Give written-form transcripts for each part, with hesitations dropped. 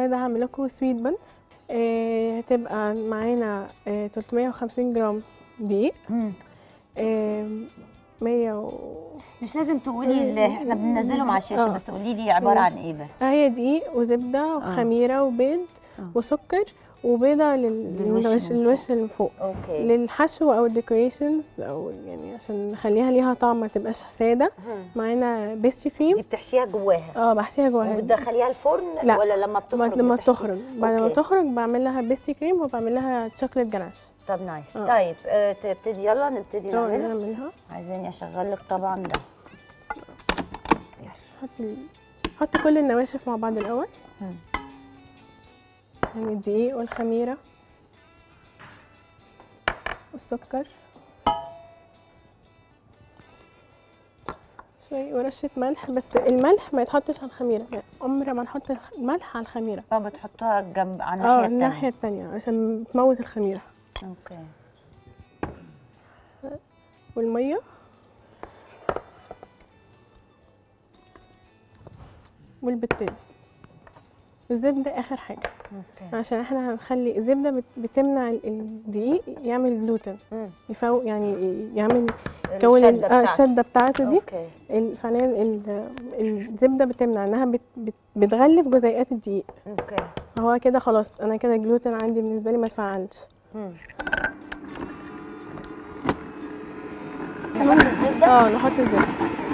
النهارده هعمل لكم سويت بنس. هتبقى معانا 350 جرام دقيق، 100 مش لازم تقولي اللي احنا بننزلهم على الشاشه، بس قولي لي عباره عن ايه بس. هي دقيق وزبده وخميره وبيض وسكر وبيضه للوش اللي فوق. اوكي. للحشو او الديكوريشنز، او يعني عشان نخليها ليها طعم ما تبقاش ساده. معانا بيستري كريم. دي بتحشيها جواها؟ بحشيها جواها. وبتدخليها الفرن؟ لا، ولا لما بتخرج؟ لما تخرج. بعد ما تخرج بعمل لها بيستري كريم وبعمل لها شوكليت جناش. طب نايس. طيب تبتدي، يلا نبتدي نعملها. عايزاني اشغل لك طبعا ده. حطي كل النواشف مع بعض الاول. يعني الدقيق والخميره والسكر شويه ورشه ملح، بس الملح ما يتحطش على الخميره، يعني عمر ما نحط الملح على الخميره. بتحطها جنب على الناحيه الثانيه. الناحيه الثانيه عشان تموت الخميره. اوكي. والميه والبيضتين والزبده اخر حاجه. اوكي. عشان احنا هنخلي الزبده بتمنع الدقيق يعمل جلوتين، يفوق يعني يعمل كون الشده بتاعته دي. اوكي. فعليا الزبده بتمنع انها بتغلف جزيئات الدقيق. اوكي. فهو كده خلاص، انا كده جلوتين عندي بالنسبه لي ما اتفعلش. نحط الزبده. نحط الزبده.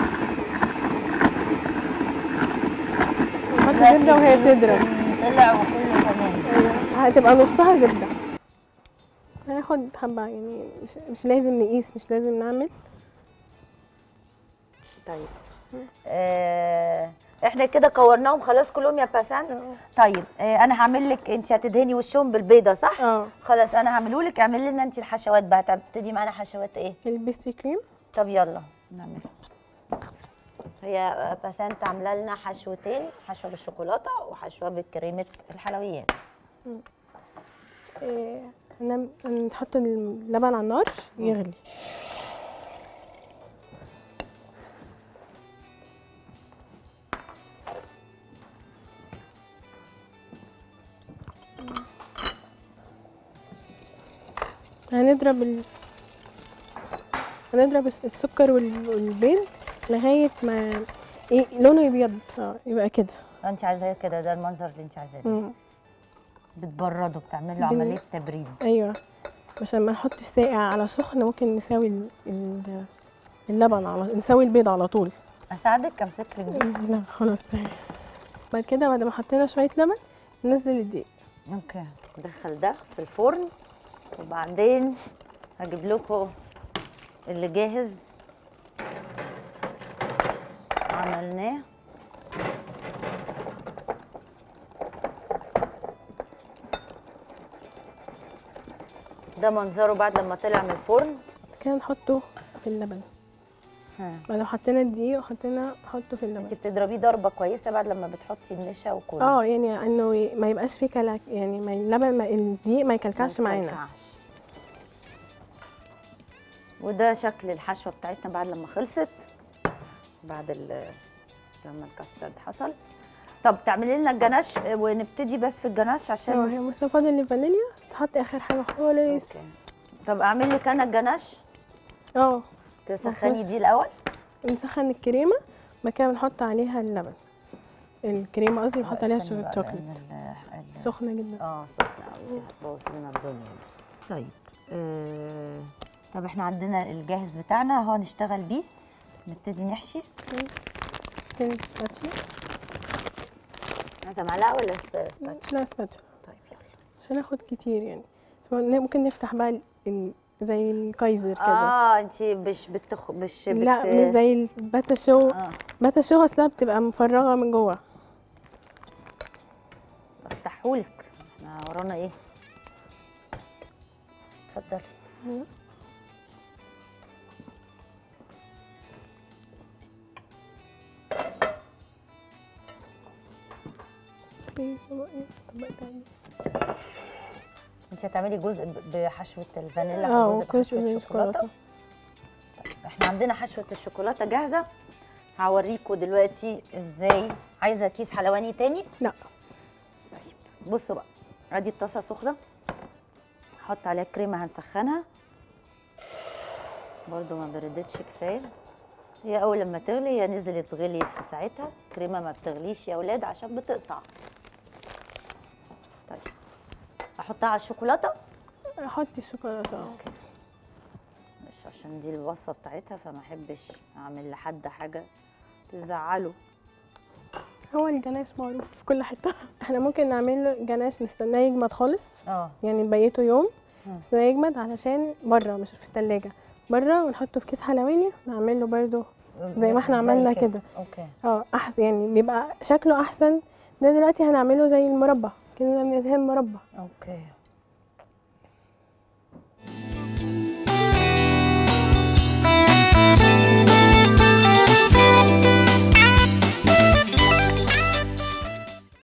نحط الزبده وهي تضرب. طلع وكله تمام. هتبقى نصها زبده. هناخد حبه، يعني مش لازم نقيس، مش لازم نعمل. طيب احنا كده كورناهم خلاص كلهم يا باسان. طيب انا هعمل لك، انت هتدهني وشهم بالبيضه صح؟ خلاص انا هعمله لك. اعملي لنا انت الحشوات بقى. هتبتدي معانا حشوات ايه؟ البيستري كريم. طب يلا نعمل. هي باسنت عامله لنا حشوتين، حشوه بالشوكولاته وحشوه بكريمه الحلويات. نحط اللبن على النار يغلي. هنضرب السكر والبيض لغايه ما لونه يبيض. يبقى كده. انت عايزاه كده، ده المنظر اللي انت عايزاه. بتبرده، بتعمل له عمليه تبريد. ايوه، عشان ما نحطش ساقع على سخن، ممكن نساوي اللبن نساوي البيض على طول. اساعدك امسك لك دي؟ لا خلاص. بعد كده، بعد ما حطينا شويه لبن ننزل الدقيق. اوكي. ندخل ده في الفرن، وبعدين هجيب لكم اللي جاهز عملناه. ده منظره بعد لما طلع من الفرن. كده نحطه في اللبن. بعد ما حطينا الدقيق نحطه في اللبن. انت بتضربيه ضربه كويسه بعد لما بتحطي النشا وكله. يعني انه ما يبقاش فيه يعني اللبن الدقيق ما يكلكعش معانا. وده شكل الحشوه بتاعتنا بعد لما خلصت، بعد لما الكاسترد حصل. طب تعملي لنا الجناش ونبتدي بس في الجناش عشان هي بس فاضل الفانيليا تحط اخر حاجه خالص. اوكي. طب اعمل لك انا الجناش. تسخني دي الاول. نسخن الكريمه، بعد كده بنحط عليها اللبن. الكريمه قصدي بنحط عليها شوكليت. سخنه جدا. سخنه قوي، هتبوظ لنا الدنيا دي. طيب طب احنا عندنا الجاهز بتاعنا اهو، نشتغل بيه. نبتدي نحشي. سباتشي. عايزه معلقه ولا سباتشي؟ لا سباتشي. طيب يلا، عشان ناخد كتير يعني. ممكن نفتح بقى زي الكايزر كده. انت مش لا، مش زي الباتا شو. باتا شو اصلها بتبقى مفرغه من جوه. افتحهولك، احنا ورانا ايه؟ اتفضلي. انت هتعملي جزء بحشوه الفانيلا وجزء بحشوه الشوكولاته. احنا عندنا حشوه الشوكولاته جاهزه، هوريكم دلوقتي ازاي. عايزه كيس حلواني تاني؟ لا. طيب بصوا بقى، ادي الطاسه سخنه، هحط عليها كريمه هنسخنها برضو، ما بردتش كفايه. هي اول لما تغلي هي نزلت غليت في ساعتها. كريمه ما بتغليش يا اولاد عشان بتقطع. طيب احطها على الشوكولاته. حطي الشوكولاته. اوكي، مش عشان دي الوصفه بتاعتها فما احبش اعمل لحد حاجه تزعله. هو الجلاش معروف في كل حته. احنا ممكن نعمل له جلاش نستناه يجمد خالص، يعني نبيته يوم نستناه يجمد علشان بره مش في التلاجة، بره، ونحطه في كيس حلواني نعمل له برده زي ما احنا عملنا كده. اوكي. احسن، يعني بيبقى شكله احسن. ده دلوقتي هنعمله زي المربى كده، ندهن مربى. اوكي.